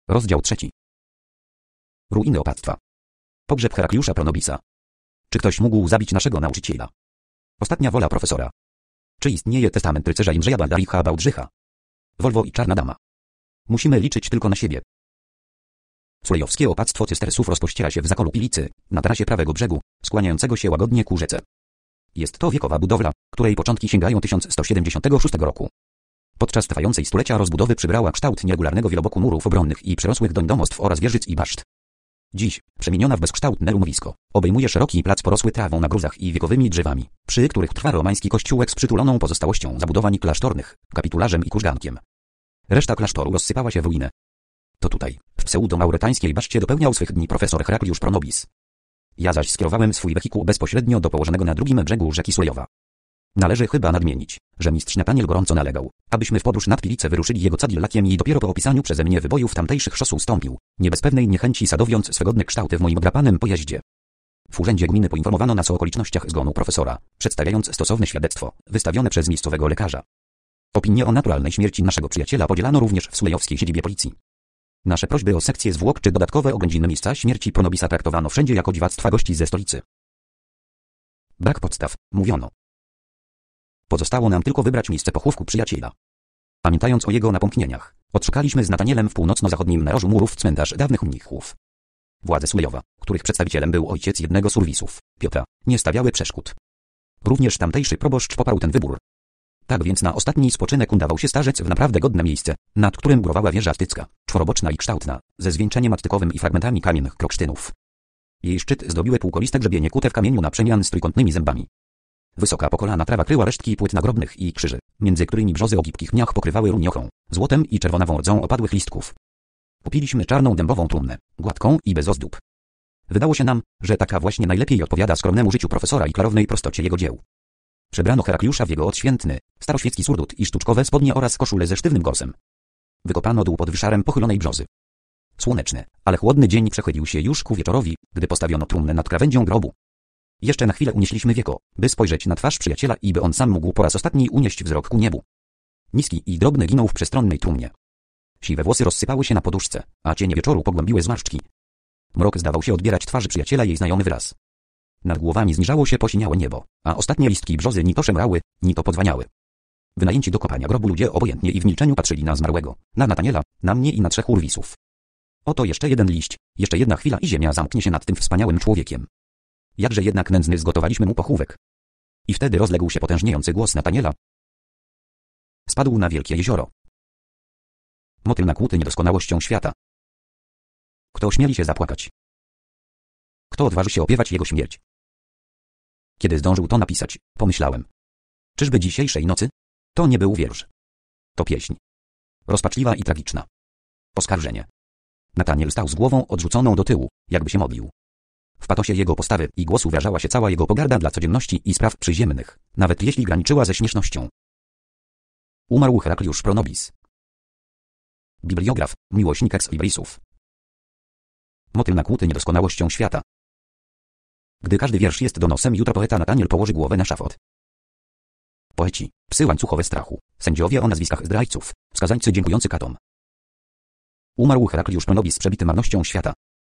Rozdział 3. Ruiny opactwa. Pogrzeb Herakliusza Pronobisa. Czy ktoś mógł zabić naszego nauczyciela? Ostatnia wola profesora. Czy istnieje testament rycerza Jędrzeja Baldaricha Bałdrzycha? Volvo i Czarna Dama. Musimy liczyć tylko na siebie. Sulejowskie opactwo cystersów rozpościera się w zakolu Pilicy, na tarasie prawego brzegu, skłaniającego się łagodnie ku rzece. Jest to wiekowa budowla, której początki sięgają 1176 roku. Podczas trwającej stulecia rozbudowy przybrała kształt nieregularnego wieloboku murów obronnych i przyrosłych doń domostw oraz wieżyc i baszt. Dziś, przemieniona w bezkształtne rumowisko, obejmuje szeroki plac porosły trawą na gruzach i wiekowymi drzewami, przy których trwa romański kościółek z przytuloną pozostałością zabudowań klasztornych, kapitularzem i kurzgankiem. Reszta klasztoru rozsypała się w ruinę. To tutaj, w pseudo-mauretańskiej baszcie dopełniał swych dni profesor Herakliusz Pronobis. Ja zaś skierowałem swój wehikuł bezpośrednio do położonego na drugim brzegu rzeki Sulejowa. Należy chyba nadmienić, że mistrz Nataniel gorąco nalegał, abyśmy w podróż nad Pilicę wyruszyli jego cadillakiem i dopiero po opisaniu przeze mnie wybojów tamtejszych szos ustąpił, nie bez pewnej niechęci sadowiąc swe kształty w moim odrapanym pojeździe. W urzędzie gminy poinformowano nas o okolicznościach zgonu profesora, przedstawiając stosowne świadectwo, wystawione przez miejscowego lekarza. Opinię o naturalnej śmierci naszego przyjaciela podzielano również w sulejowskiej siedzibie policji. Nasze prośby o sekcję zwłok czy dodatkowe oględziny miejsca śmierci Pronobisa traktowano wszędzie jako dziwactwa gości ze stolicy. Brak podstaw, mówiono. Pozostało nam tylko wybrać miejsce pochówku przyjaciela. Pamiętając o jego napomknieniach, odszukaliśmy z Natanielem w północno-zachodnim narożu murów cmentarz dawnych mnichów. Władze Sulejowa, których przedstawicielem był ojciec jednego z urwisów, Piotra, nie stawiały przeszkód. Również tamtejszy proboszcz poparł ten wybór. Tak więc na ostatni spoczynek udawał się starzec w naprawdę godne miejsce, nad którym górowała wieża atycka, czworoboczna i kształtna, ze zwieńczeniem atykowym i fragmentami kamiennych kroksztynów. Jej szczyt zdobiły półkoliste grzebienie kute w kamieniu na przemian z trójkątnymi zębami. Wysoka po kolana trawa kryła resztki płyt nagrobnych i krzyży, między którymi brzozy o gibkich pniach pokrywały runiochą, złotem i czerwonawą rdzą opadłych listków. Kupiliśmy czarną dębową trumnę, gładką i bez ozdób. Wydało się nam, że taka właśnie najlepiej odpowiada skromnemu życiu profesora i klarownej prostocie jego dzieł. Przebrano Herakliusza w jego odświętny, staroświecki surdut i sztuczkowe spodnie oraz koszulę ze sztywnym gorsem. Wykopano dół pod wyszarem pochylonej brzozy. Słoneczny, ale chłodny dzień przechylił się już ku wieczorowi, gdy postawiono trumnę nad krawędzią grobu. Jeszcze na chwilę unieśliśmy wieko, by spojrzeć na twarz przyjaciela i by on sam mógł po raz ostatni unieść wzrok ku niebu. Niski i drobny ginął w przestronnej trumnie. Siwe włosy rozsypały się na poduszce, a cienie wieczoru pogłębiły zmarszczki. Mrok zdawał się odbierać twarzy przyjaciela jej znajomy wyraz. Nad głowami zniżało się posiniałe niebo, a ostatnie listki brzozy ni to szemrały, ni to podzwaniały. Wynajęci do kopania grobu ludzie obojętnie i w milczeniu patrzyli na zmarłego, na Nataniela, na mnie i na trzech urwisów. Oto jeszcze jeden liść, jeszcze jedna chwila i ziemia zamknie się nad tym wspaniałym człowiekiem. Jakże jednak nędzny zgotowaliśmy mu pochówek. I wtedy rozległ się potężniejący głos Nataniela. Spadł na wielkie jezioro. Motyl nakłuty niedoskonałością świata. Kto ośmieli się zapłakać? Kto odważy się opiewać jego śmierć? Kiedy zdążył to napisać, pomyślałem. Czyżby dzisiejszej nocy? To nie był wiersz. To pieśń. Rozpaczliwa i tragiczna. Oskarżenie. Nataniel stał z głową odrzuconą do tyłu, jakby się modlił. W patosie jego postawy i głosu wyrażała się cała jego pogarda dla codzienności i spraw przyziemnych, nawet jeśli graniczyła ze śmiesznością. Umarł Herakliusz Pronobis. Bibliograf, miłośnik ex-librisów. Motyl nakłuty niedoskonałością świata. Gdy każdy wiersz jest donosem, jutro poeta Nataniel położy głowę na szafot. Poeci, psy łańcuchowe strachu, sędziowie o nazwiskach zdrajców, skazańcy dziękujący katom. Umarł Herakliusz Pronobis przebity marnością świata.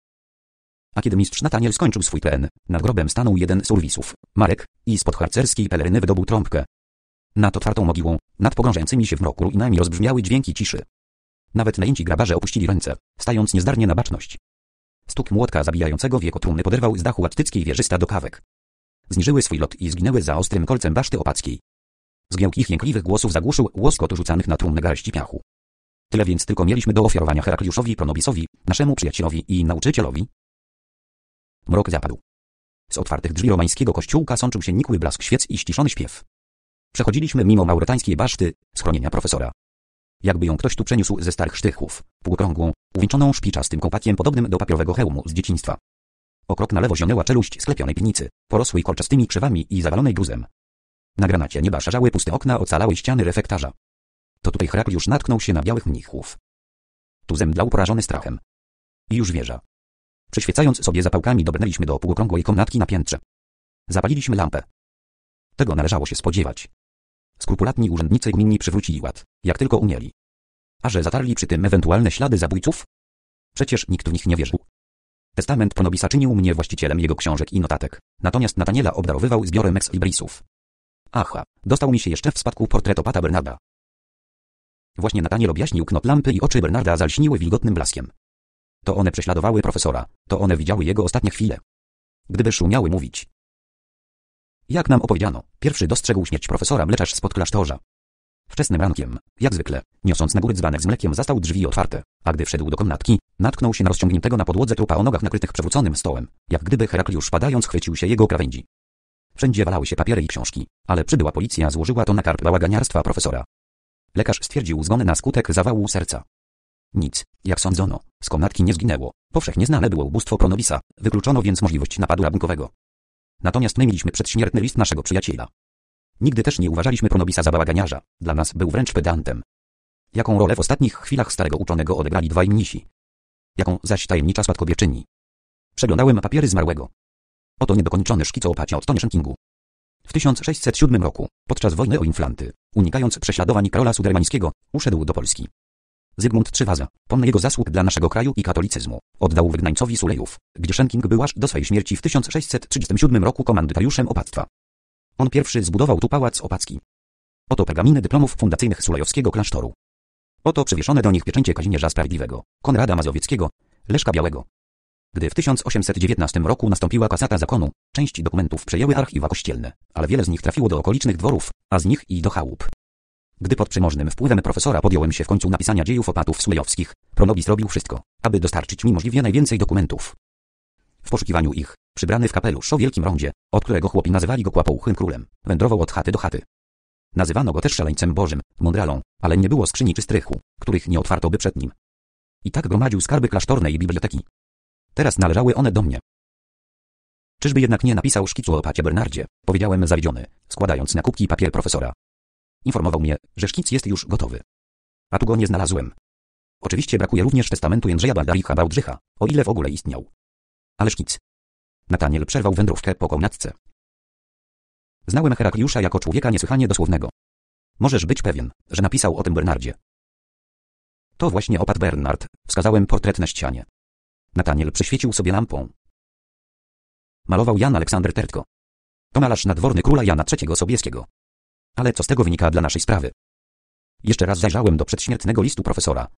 A kiedy mistrz Nataniel skończył swój plen, nad grobem stanął jeden z urwisów, Marek, i spod harcerskiej peleryny wydobył trąbkę. Nad otwartą mogiłą, nad pogrążającymi się w mroku ruinami rozbrzmiały dźwięki ciszy. Nawet najęci grabarze opuścili ręce, stając niezdarnie na baczność. Stuk młotka zabijającego wieko trumny poderwał z dachu attyckiej wieży do kawek. Zniżyły swój lot i zginęły za ostrym kolcem baszty opackiej. Zgiełk ich jękliwych głosów zagłuszył łoskot rzucanych na trumnę garści piachu. Tyle więc tylko mieliśmy do ofiarowania Herakliuszowi Pronobisowi, naszemu przyjacielowi i nauczycielowi. Mrok zapadł. Z otwartych drzwi romańskiego kościółka sączył się nikły blask świec i ściszony śpiew. Przechodziliśmy mimo mauretańskiej baszty, schronienia profesora. Jakby ją ktoś tu przeniósł ze starych sztychów, półokrągłą, uwieńczoną szpiczastym kołpakiem podobnym do papierowego hełmu z dzieciństwa. O krok na lewo zionęła czeluść sklepionej piwnicy, porosłej kolczastymi krzewami i zawalonej gruzem. Na granacie nieba szarzały puste okna ocalałej ściany refektarza. To tutaj Herakliusz natknął się na białych mnichów. Tu zemdlał porażony strachem. I już wieża. Przyświecając sobie zapałkami dobrnęliśmy do półokrągłej komnatki na piętrze. Zapaliliśmy lampę. Tego należało się spodziewać. Skrupulatni urzędnicy gminni przywrócili ład, jak tylko umieli. A że zatarli przy tym ewentualne ślady zabójców? Przecież nikt w nich nie wierzył. Testament Pronobisa czynił mnie właścicielem jego książek i notatek, natomiast Nataniela obdarowywał zbiorem ex-librisów. Aha, dostał mi się jeszcze w spadku portret opata Bernarda. Właśnie Nataniel objaśnił knot lampy i oczy Bernarda zalśniły wilgotnym blaskiem. To one prześladowały profesora, to one widziały jego ostatnie chwile. Gdybyż umiały mówić. Jak nam opowiedziano, pierwszy dostrzegł śmierć profesora mleczarz spod klasztorza. Wczesnym rankiem, jak zwykle, niosąc na górę dzbanek z mlekiem, zastał drzwi otwarte, a gdy wszedł do komnatki, natknął się na rozciągniętego na podłodze trupa o nogach nakrytych przewróconym stołem, jak gdyby Herakliusz padając chwycił się jego krawędzi. Wszędzie walały się papiery i książki, ale przybyła policja złożyła to na karb bałaganiarstwa profesora. Lekarz stwierdził zgon na skutek zawału serca. Nic, jak sądzono, z komnatki nie zginęło, powszechnie znane było ubóstwo Pronobisa, wykluczono więc możliwość napadu rabunkowego. Natomiast my mieliśmy przedśmiertny list naszego przyjaciela. Nigdy też nie uważaliśmy Pronobisa za bałaganiarza, dla nas był wręcz pedantem. Jaką rolę w ostatnich chwilach starego uczonego odegrali dwaj mnisi? Jaką zaś tajemnicza spadkobierczyni? Przeglądałem papiery zmarłego. Oto niedokończony szkic o opacie Ottonie Schenkingu. W 1607 roku, podczas wojny o Inflanty, unikając prześladowań Karola Sudermańskiego, uszedł do Polski. Zygmunt III Waza, pomny jego zasług dla naszego kraju i katolicyzmu, oddał wygnańcowi Sulejów, gdzie Schenking był aż do swej śmierci w 1637 roku komandytariuszem opactwa. On pierwszy zbudował tu pałac opacki. Oto pergaminy dyplomów fundacyjnych sulejowskiego klasztoru. Oto przywieszone do nich pieczęcie Kazimierza Sprawiedliwego, Konrada Mazowieckiego, Leszka Białego. Gdy w 1819 roku nastąpiła kasata zakonu, część dokumentów przejęły archiwa kościelne, ale wiele z nich trafiło do okolicznych dworów, a z nich i do chałup. Gdy pod przemożnym wpływem profesora podjąłem się w końcu napisania dziejów opatów sulejowskich, Pronobis robił wszystko, aby dostarczyć mi możliwie najwięcej dokumentów. W poszukiwaniu ich, przybrany w kapelusz o wielkim rondzie, od którego chłopi nazywali go kłapouchym królem, wędrował od chaty do chaty. Nazywano go też szaleńcem bożym, mądralą, ale nie było skrzyni czy strychu, których nie otwarto by przed nim. I tak gromadził skarby klasztornej biblioteki. Teraz należały one do mnie. Czyżby jednak nie napisał szkicu o opacie Bernardzie, powiedziałem zawiedziony, składając na kubki papier profesora. Informował mnie, że szkic jest już gotowy. A tu go nie znalazłem. Oczywiście brakuje również testamentu Jędrzeja Baldaricha Bałdrzycha, o ile w ogóle istniał. Ale szkic. Nataniel przerwał wędrówkę po komnatce. Znałem Herakliusza jako człowieka niesłychanie dosłownego. Możesz być pewien, że napisał o tym Bernardzie. To właśnie opat Bernard, wskazałem portret na ścianie. Nataniel przyświecił sobie lampą. Malował Jan Aleksander Tertko. To malarz nadworny króla Jana III Sobieskiego. Ale co z tego wynika dla naszej sprawy? Jeszcze raz zajrzałem do przedśmiertnego listu profesora.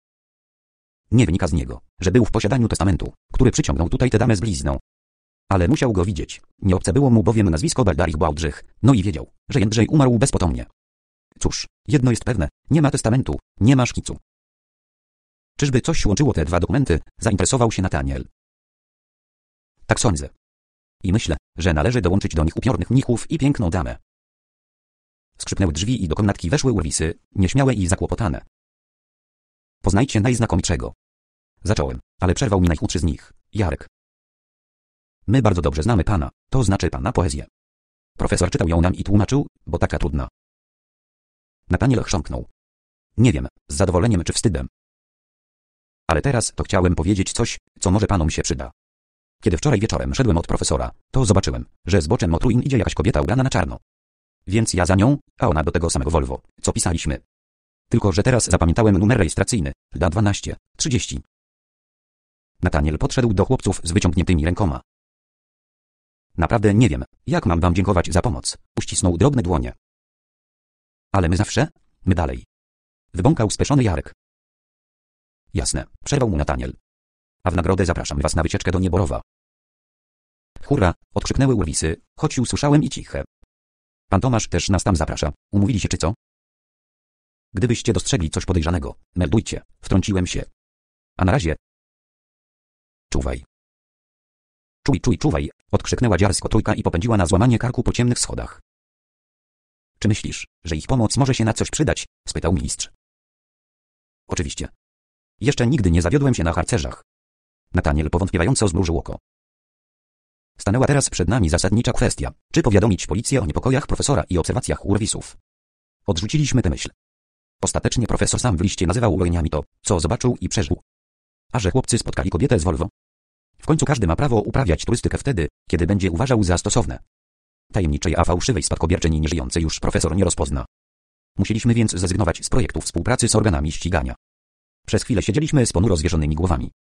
Nie wynika z niego, że był w posiadaniu testamentu, który przyciągnął tutaj tę damę z blizną. Ale musiał go widzieć, nie obce było mu bowiem nazwisko Baldarich Bałdrzych, no i wiedział, że Jędrzej umarł bezpotomnie. Cóż, jedno jest pewne, nie ma testamentu, nie ma szkicu. Czyżby coś łączyło te dwa dokumenty, zainteresował się Nataniel. Tak sądzę. I myślę, że należy dołączyć do nich upiornych mnichów i piękną damę. Skrzypnęły drzwi i do komnatki weszły urwisy, nieśmiałe i zakłopotane. Poznajcie najznakomitszego. Zacząłem, ale przerwał mi najchudszy z nich, Jarek. My bardzo dobrze znamy pana, to znaczy pana poezję. Profesor czytał ją nam i tłumaczył, bo taka trudna. Nataniel chrząknął. Nie wiem, z zadowoleniem czy wstydem. Ale teraz to chciałem powiedzieć coś, co może panom się przyda. Kiedy wczoraj wieczorem szedłem od profesora, to zobaczyłem, że z boczem Motruin idzie jakaś kobieta ubrana na czarno. Więc ja za nią, a ona do tego samego Volvo, co pisaliśmy. Tylko że teraz zapamiętałem numer rejestracyjny, LDA 1230. Nataniel podszedł do chłopców z wyciągniętymi rękoma. Naprawdę nie wiem, jak mam wam dziękować za pomoc, uścisnął drobne dłonie. Ale my zawsze, my dalej. Wybąkał speszony Jarek. Jasne, przerwał mu Nataniel. A w nagrodę zapraszam was na wycieczkę do Nieborowa. Hurra, odkrzyknęły urwisy, choć usłyszałem i ciche. Pan Tomasz też nas tam zaprasza, umówili się czy co? Gdybyście dostrzegli coś podejrzanego, meldujcie, wtrąciłem się. A na razie... Czuwaj. Czuwaj, odkrzyknęła dziarsko trójka i popędziła na złamanie karku po ciemnych schodach. Czy myślisz, że ich pomoc może się na coś przydać? Spytał mistrz. Oczywiście. Jeszcze nigdy nie zawiodłem się na harcerzach. Nataniel powątpiewająco zmrużył oko. Stanęła teraz przed nami zasadnicza kwestia, czy powiadomić policję o niepokojach profesora i obserwacjach urwisów. Odrzuciliśmy tę myśl. Ostatecznie profesor sam w liście nazywał urojeniami to, co zobaczył i przeżył. A że chłopcy spotkali kobietę z Volvo? W końcu każdy ma prawo uprawiać turystykę wtedy, kiedy będzie uważał za stosowne. Tajemniczej a fałszywej spadkobierczyni nieżyjącej już profesor nie rozpozna. Musieliśmy więc zrezygnować z projektu współpracy z organami ścigania. Przez chwilę siedzieliśmy z ponuro zwierzonymi głowami.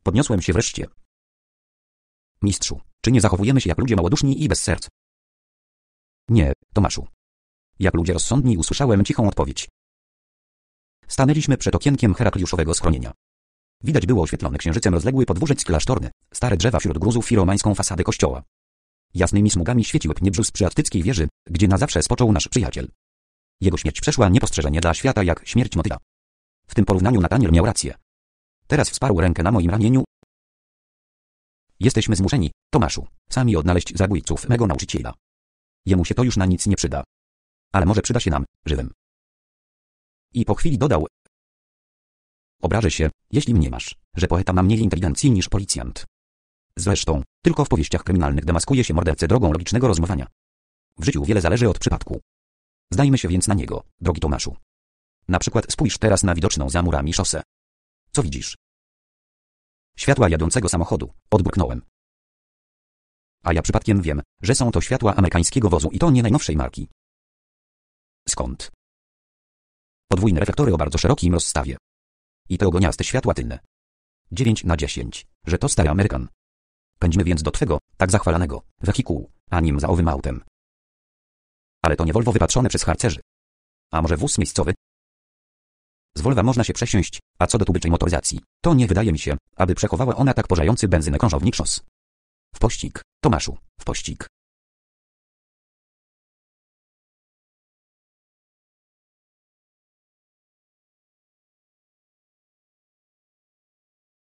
Podniosłem się wreszcie. Mistrzu, czy nie zachowujemy się jak ludzie małoduszni i bez serc? Nie, Tomaszu. Jak ludzie rozsądni, usłyszałem cichą odpowiedź. Stanęliśmy przed okienkiem herakliuszowego schronienia. Widać było oświetlony księżycem rozległy podwórzec klasztorny, stare drzewa wśród gruzów i romańską fasadę kościoła. Jasnymi smugami świecił pniebrzus przy aztyckiej wieży, gdzie na zawsze spoczął nasz przyjaciel. Jego śmierć przeszła niepostrzeżenie dla świata jak śmierć motyla. W tym porównaniu Nataniel miał rację. Teraz wsparł rękę na moim ramieniu. Jesteśmy zmuszeni, Tomaszu, sami odnaleźć zabójców mego nauczyciela. Jemu się to już na nic nie przyda. Ale może przyda się nam, żywym. I po chwili dodał. Obrażę się, jeśli mniemasz, że poeta ma mniej inteligencji niż policjant. Zresztą, tylko w powieściach kryminalnych demaskuje się mordercę drogą logicznego rozumowania. W życiu wiele zależy od przypadku. Zdajmy się więc na niego, drogi Tomaszu. Na przykład spójrz teraz na widoczną za murami szosę. Co widzisz? Światła jadącego samochodu, odburknąłem. A ja przypadkiem wiem, że są to światła amerykańskiego wozu i to nie najnowszej marki. Skąd? Podwójne reflektory o bardzo szerokim rozstawie. I te ogoniaste światła tylne. 9/10, że to stary Amerykan. Pędzimy więc do twego, tak zachwalanego, wehikułu, a nim za owym autem. Ale to nie Volvo wypatrzone przez harcerzy. A może wóz miejscowy? Z Volva można się przesiąść, a co do tubylczej motoryzacji, to nie wydaje mi się, aby przechowała ona tak pożający benzynę krążownik szos. W pościg, Tomaszu, w pościg.